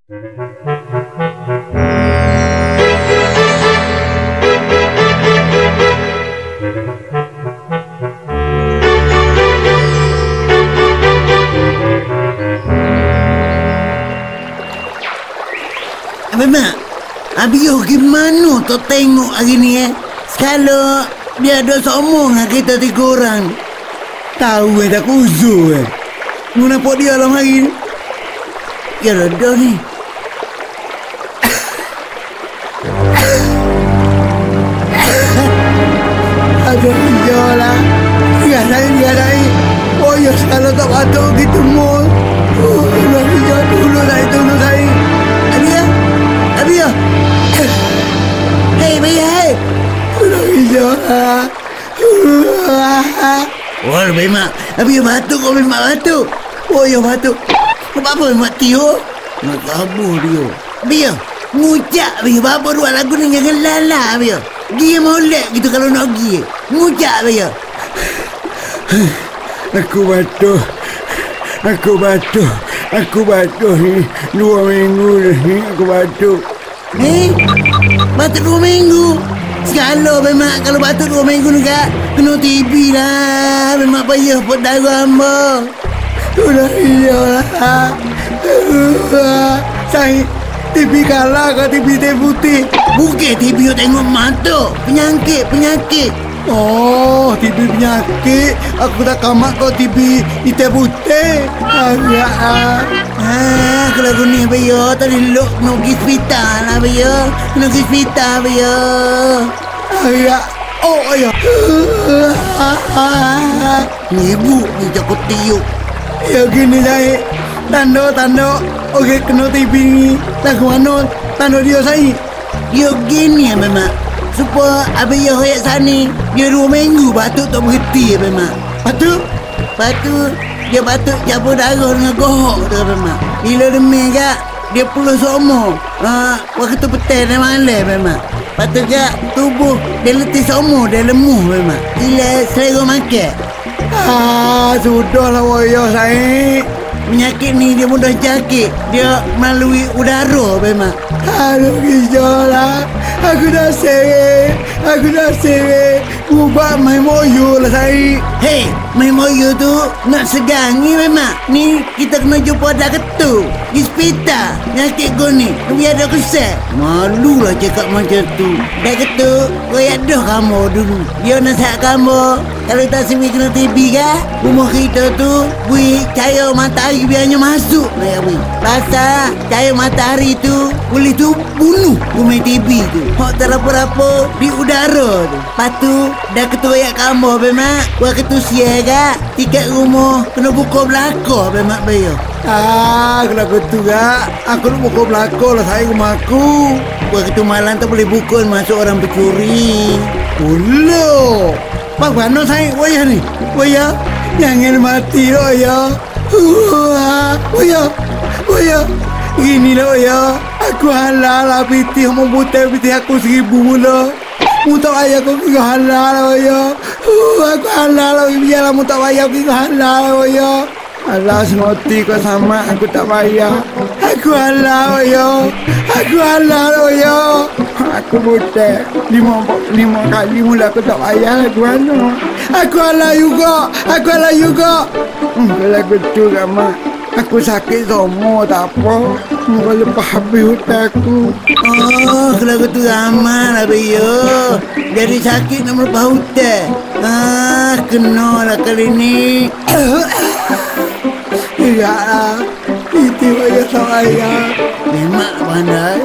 Memang Abiyuh gimana tu tengok hari ni Sekala dia ada somong dengan kita 3 orang. Tahu tak kuzur Mu nampak dia dalam hari ni. Ya reda ni. Aduh iyalah. Dia lain. Oh ya sekala tak patut gitu mu. Oh lah dia dulu lah itu dulu saya. Abia. Hei, hei. Wah, memang. Abia batuk kau memang batuk. Oh, ya batuk. Apa memang Tio? Nak kabur dia. Abia, ngucap Abia. Bapa dua lagu ni jangan lala Abia. Dia molek gitu kalau nak pergi. Ngucap Abia. Aku batuk ni 2 minggu ni aku batuk. Batuk 2 minggu. Segala memang kalau batuk 2 minggu ni kak kena TB lah. Memang payah pot darah hamba. Sudah iyalah. Saya TB kalah ke TB teh putih. Bukan TB yang tengok mata. Penyakit. Oh, TB penyakit. Aku tak kamak kau TB hitam putih. Kalau aku ni Abia tadi luk nak pergi hospital lah Abia. Nak pergi hospital Abia. Oh ayah. Ni ibu ni cakap tiup. Ya gini saya. Tanda. Okey kena TB ni. Tak mana tanda dia saya. Dia gini memang. Supaya Abia hoyak sana. Dia 2 minggu batuk tak berhenti memang. Batuk? Dia batuk campur darah dengan gohok tu memang. Bila demam kak, dia perlu somo. Waktu petang dan malam memang. Patut kak, tubuh dia letih somo, dia lemuh memang. Bila selera makan. Sudahlah waya saya. Penyakit ni dia mudah jangkit. Dia melalui udara memang. Aduh gijalah. Aku dah seret. Ubah main moyo lah saya. Hei, main moyo tu nak segangi memang. Ni kita kena jumpa dah ketu. Di hospital. Penyakit kau ni. Biar ada kesal. Malulah cakap macam tu. Dah ketu, kau dah kamu dulu. Dia nasihat kamu. Kalau tak sini kena TB kan? Rumah kita tu bui cahaya matahari biarnya masuk. Pasal cahaya matahari tu boleh tu bunuh rumah TB tu. Hak terapa-rapa di udara tu. Lepas tu dah ketua kamu memang. Buat ketusia kan? Tiket rumah kena buka belakang memang bayar. Kenapa tu kak? Aku nak buka belakang lah saya rumah aku. Buat ketua malam tak boleh buka masuk orang pencuri. Ulo. Pak Bano saya wayah ni. Wayah. Jangan mati loh ya. Wayah. Inilah wayah. Aku halal lah piti. Mau buta piti aku 1000 lah. Mutak ayah aku kira halal lah wayah. Aku halal lah. Biarlah mutak ayah aku kira halal lah wayah. Alah senoti kau sama aku tak bayar. Aku halal wayah. Aku buta 5 kali mula aku tak bayar aku mana. Aku halal juga. Kalau aku tu mak. Aku sakit semua tak apa. Kau lepas habis hutang aku. Kalau aku tu ramai lah Abia. Jadi sakit nak melepas hutang. Kena lah kali ni. Ya lah. Itu wajah saya. Memang pandai.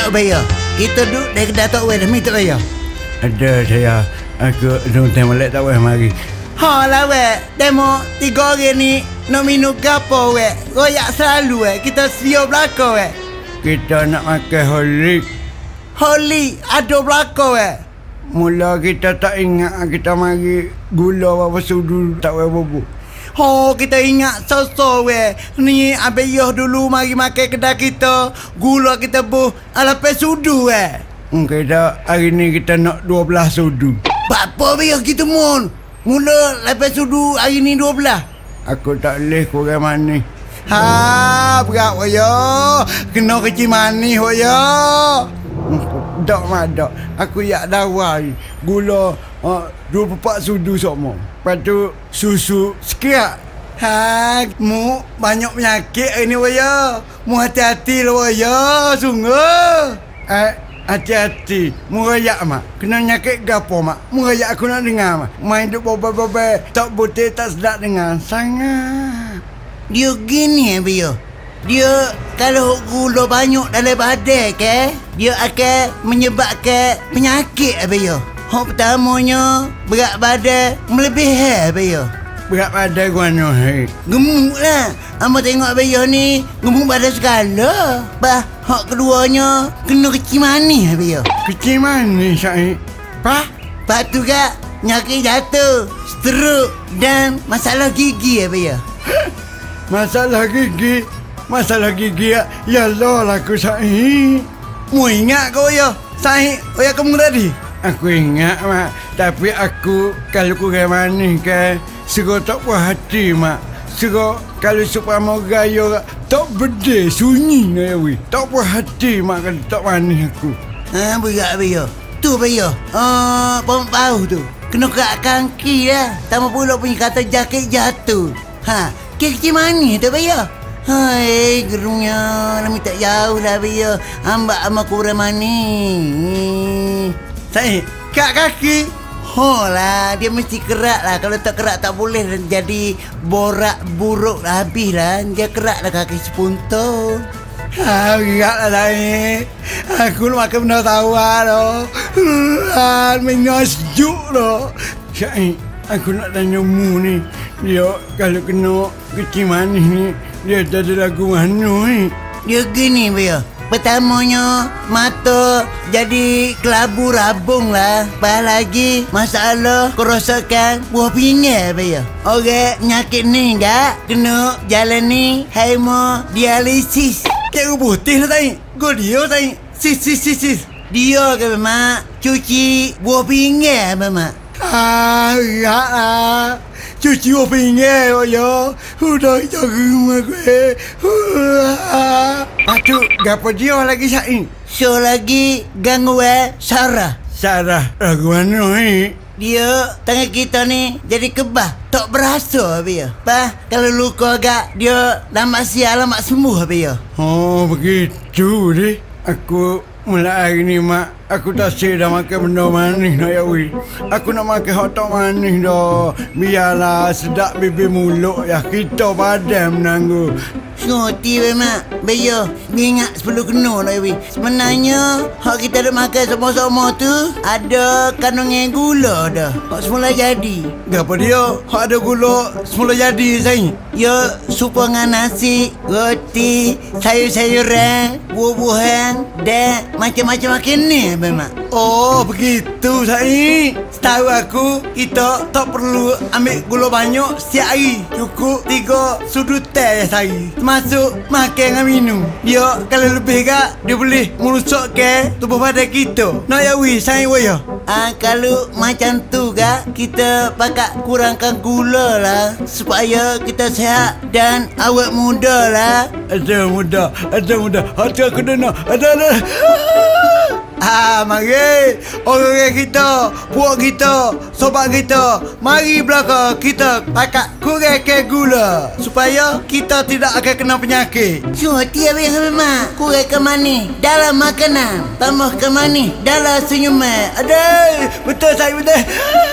tak bayar. Kita duduk dari kedai Tok Wei dah minta bayar. Ada saya. Aku nonton molek tak boleh mari. Ha lah weh. Demo 3 orang ni nak minum gapo weh. Royak selalu weh. Kita sedia belakang weh. Kita nak makan holik. Holy ada belakang weh. Mula kita tak ingat kita mari gula apa sudu tak boleh bubuk. Oh, kita ingat so-so weh. Ni abeyah dulu mari makan kedai kita. Gula kita buh alapai sudu weh. Kita hari ni kita nak 12 sudu. Apa abeyah kita mon? Mula lepas sudu hari ni 12. Aku tak boleh kurang manis. Ha, berat waya. Kena kecil manis waya. Tak madak. Aku yak dawai. Gula 24 sudu semua. Lepas tu susu sekirat. Ha, mu banyak penyakit hari ni waya. Mu hati-hati lah waya. Sungguh. Hati-hati. Merayak mak. Kena nyakit gapo mak. Merayak aku nak dengar mak. Main duk bobel-bobel. Tak putih tak sedap dengar. Sangat. Dia gini abeyah. Dia kalau gula banyak dalam badan ke, dia akan menyebabkan penyakit abeyah. Hak pertamanya berat badan melebihi abeyah. Berat badan guano hai. Gemuk lah. Amba tengok abeyah ni gemuk badan segala. Bah, hak keduanya kena kecil manis abeyah. Kecil manis saya. Lepas tu kak nyakit jatuh, stroke dan masalah gigi abeyah. Masalah gigi. Masalah gigi ya Allah aku saya. Mu ingat kau ya? Sahih oya kamu tadi. Aku ingat mak. Tapi aku kalau kurang manis kan suka tak puas hati mak. Suka kalau supaya gaya tak berde sunyi ya wi. Tak puas hati mak kalau tak manis aku. Ha berat abeyah. Tu abeyah. Pau tu. Kena kat kaki dah. Tambah pula punya kata jakit jatuh. Ha, kecil manis tu abeyah. Hai, gerungnya. Lami tak jauh lah abeyah. Ambak kurang manis. Saya Kat kaki. Lah, dia mesti kerak lah. Kalau tak kerak tak boleh jadi borak buruk lah. Habis lah. Dia kerak lah kaki sepuntung. Berat lah saya. Aku nak makan benda tawar loh. Minyak sejuk loh. Syahid, aku nak tanya mu ni. Dia kalau kena kecil manis ni, dia jadi lagu mana ni? Dia gini abeyah. Pertamanya mata jadi kelabu rabung lah. Lepas lagi masalah kerosakan buah pinggang abeyah. Orang penyakit ni tak kena jalan ni hemodialisis. Kek putih lah tadi. Kau dia tadi. Sis. Dia ke mak cuci buah pinggang mak. Berat lah. Cuci buah pinggang ya. Udah jaga rumah gue. Patut gapa dia lagi Syahid? So lagi gangguan Sarah. Sarah lagu mana ni? Dia tangan kita ni jadi kebah. Tak berasa abeyah. Kalau luka agak dia lambat sial lambat sembuh abeyah. Oh begitu deh. Aku mulai hari ni mak. Aku tak sedar makan benda manis dah ya wi. Aku nak makan hot dog manis dah. Biarlah sedap bibir mulut ya. Kita badan menangguh. Ngerti weh mak. Bayar. Ingat 10 kena lah weh. Sebenarnya hak kita ada makan sama-sama tu ada kandungan gula dah. Hak semula jadi. Apa dia? Hak ada gula semula jadi saya. Ya supa dengan nasi, roti, sayur-sayuran, buah-buahan dan macam-macam makan ni mak. Oh begitu saya. Setahu aku kita tak perlu ambil gula banyak setiap hari. Cukup 3 sudut teh saya. Termasuk makan dengan minum. Dia kalau lebih kak dia boleh merosakkan tubuh badan kita. Nak ya wi saya waya. Kalau macam tu kak kita pakai kurangkan gula lah supaya kita sihat dan awet muda lah. Ada muda. Hati aku dengar. Ada. Mari orang kita, puak kita, sobat kita, mari belakang kita pakai kurangkan gula supaya kita tidak akan kena penyakit. Hati abang mak. Kurangkan manis dalam makanan, tambahkan manis dalam senyuman. Betul saya betul.